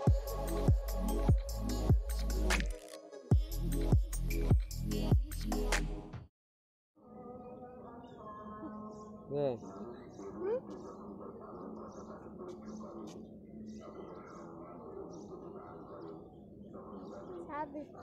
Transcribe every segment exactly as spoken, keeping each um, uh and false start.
네. 잡을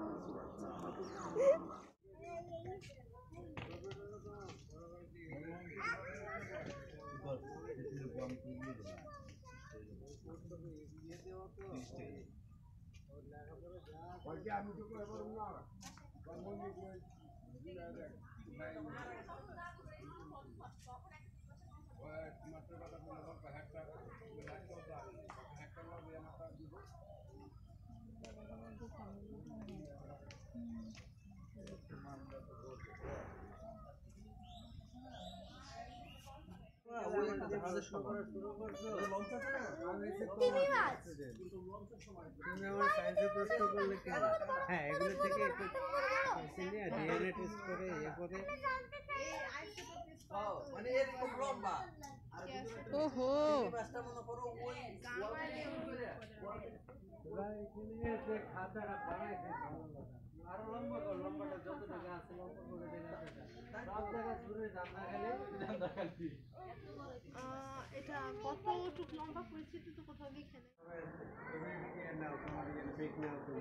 হ্যাঁ এগুলো থেকে একটু ডিএনএ টেস্ট করে ইয়ে করে মানে এরকম লম্বা ওহো খাতাটা বানাইছে আরো লম্বা কর লম্বাটা যত টাকা আছে লম্বা করে দেখা সব জায়গা ঘুরে জানা খেলে জানা খালি এটা কতটুকু লম্বা পরিচিতি তো কোথাও লিখে নেই তুমি দিকে নাও তোমার দিকে পিক নাও তুমি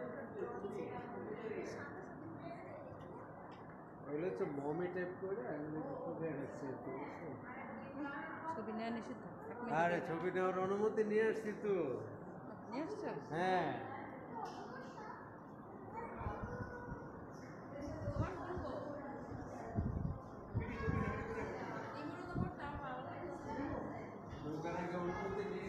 ওগুলো হচ্ছে মমি টাইপ করে এগুলো করে রাখছি ছবি নেওয়া নিষিদ্ধ আরে ছবি নেওয়ার অনুমতি নিয়ে আসছি তো নিয়ে আসছো হ্যাঁ অনুমতি নিয়ে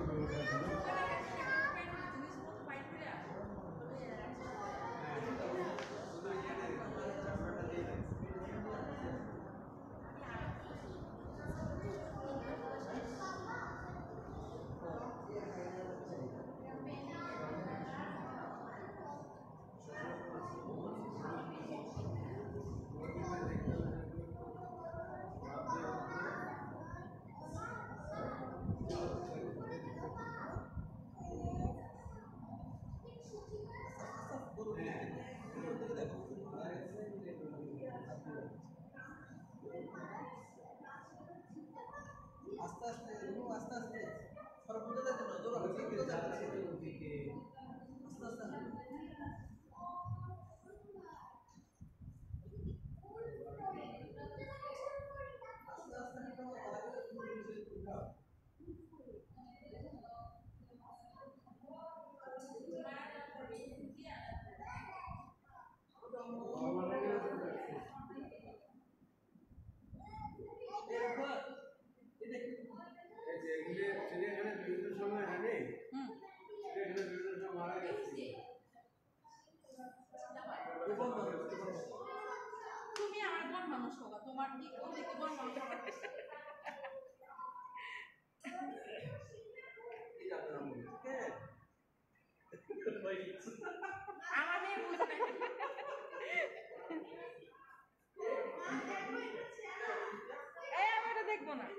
আস্তে আস্তে আস্তে আস্তে সর্বদা দেখো নজর রাখো যাচ্ছে ওদিকে আস্তে আস্তে চিড়িয়াখানা বিভিন্ন সময় জানে চিড়িয়াখানা বিভিন্ন সময় মারা গেছে তুমি আমার বন মানুষ হোক তোমার কি ওদিকে বন মানুষ আমাদের বুঝে এই আমি এটা দেখবো না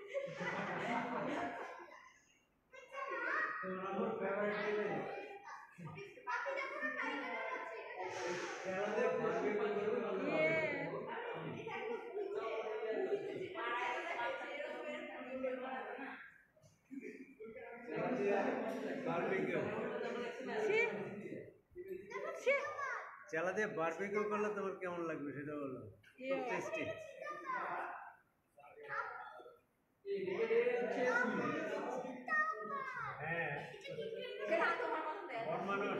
আমার ফেভারিট ছিল খেলাতে ভাগে ভাগে চালা দিয়ে বারবিকিউ করলে তোমার কেমন লাগবে সেটা বলো খুব টেস্টি হ্যাঁ বন মানুষ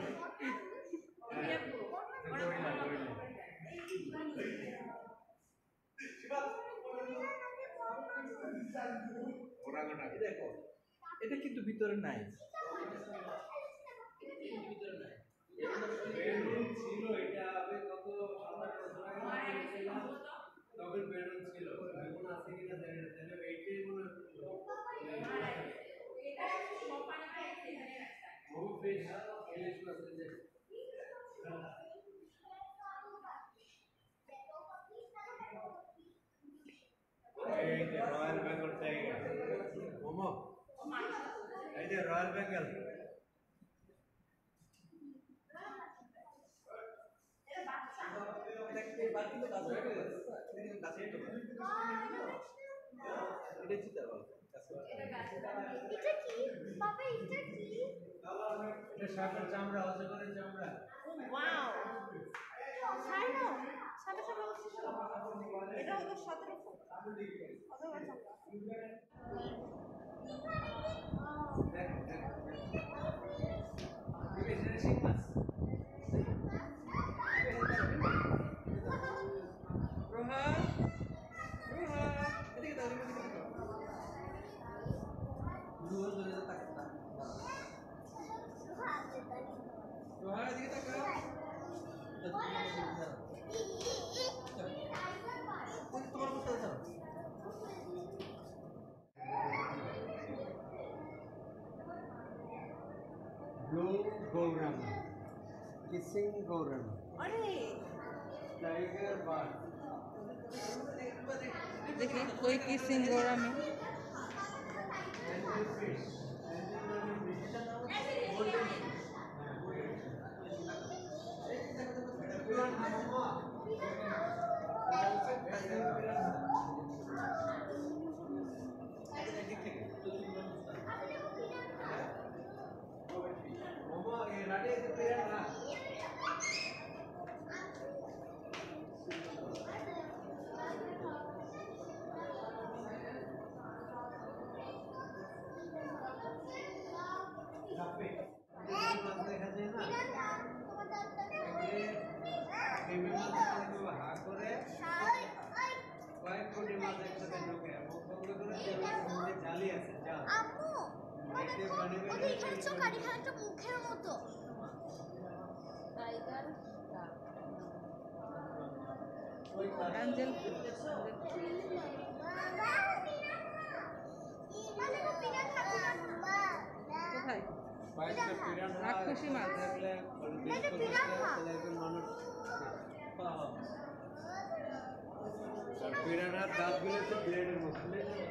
দেখো এটা কিন্তু ভিতরে নাই ছিল এটা আগে কত সাত বছর আগে তবে বেরোন ছিল এখন আছে কিনা জানি না তাহলে এইটাই মনে হয় বহু ফ্রেশ ইলিশ মাছ আছে এই যে রয়্যাল বেঙ্গল টাইগার মোমো এই যে রয়্যাল বেঙ্গল এটা চিতা বল এটা কি বাবা এটা কি এটা সাপের চামড়া হচ্ছে করে চামড়া ওয়াও সাইনো সাথে সাথে এটা ওদের সাথে কত বড় চামড়া Blue Gauram, kissing Gauram, আরে tiger bird. देखिए कोई किसिंग गोरा में Anglerfish, Mama, ये राडे itu piranha. Sapi. Ini mas দেখা যায় না? এই মাছগুলো ভাগ করে কয়েক কোটি মাছ একসাথে ঢোকে এবং সঙ্গে করে তেলের মধ্যে জালি আছে জাল আম্মু দেখতে পানি ওদের বেরিয়ে এখানে চোখ আর এখানে একটা মুখের মতো टाइगर ওই কাজ एंजल কোথায় বাইশটা পিরানহা রাক্ষসী মাছ। দেখলে এটা পিরানহা। তাহলে একজন মানুষ পাওয়া আর পিরানহার দাঁতগুলো তো ব্লেডের মতো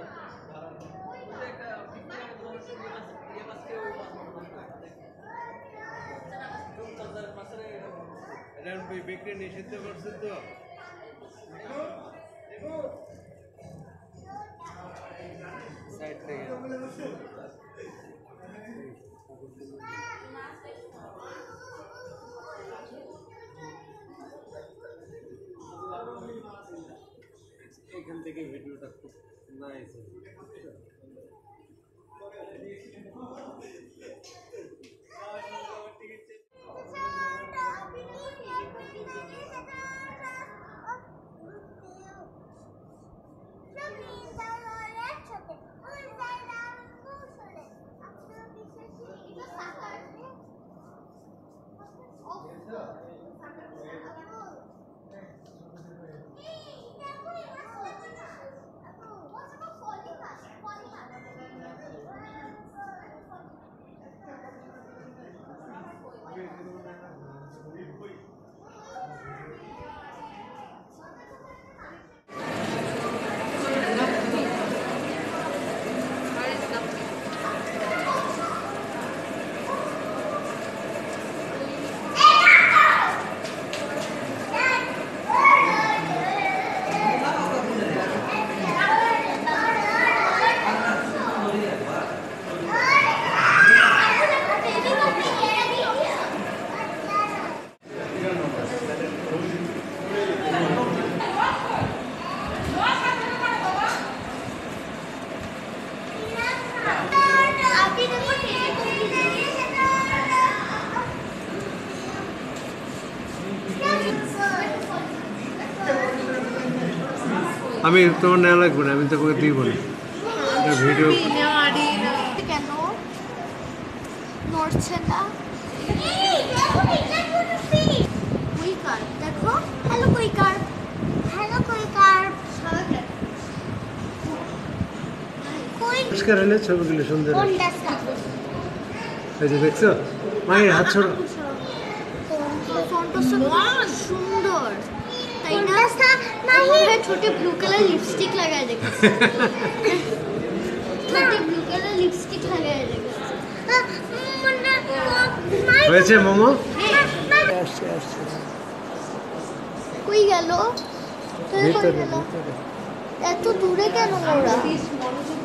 এটা বিক্রি নিষিদ্ধ করছে তো সাইড থেকে এখান থেকে ভিডিওটা খুব নাইস আমি তোমার নেওয়া লাগবে না আমি তোমাকে দিব না ভিডিও কেন নড়ছে না কুইকার দেখো হ্যালো কুইকার হ্যালো কুইকার পরিষ্কার হলে ছবিগুলো সুন্দর হয়। কোনটা এই যে দেখছো মায়ের হাত ছোড়ো ফোনটা সুন্দর তাই না মাহি ছোট ব্লু কালার লিপস্টিক লাগায় দেখেছি ছোট ব্লু কালার লিপস্টিক লাগায় দেখেছি হয়েছে মোমো কই গেল তুই কই গেল? এত দূরে কেন ওরা? মনোযোগ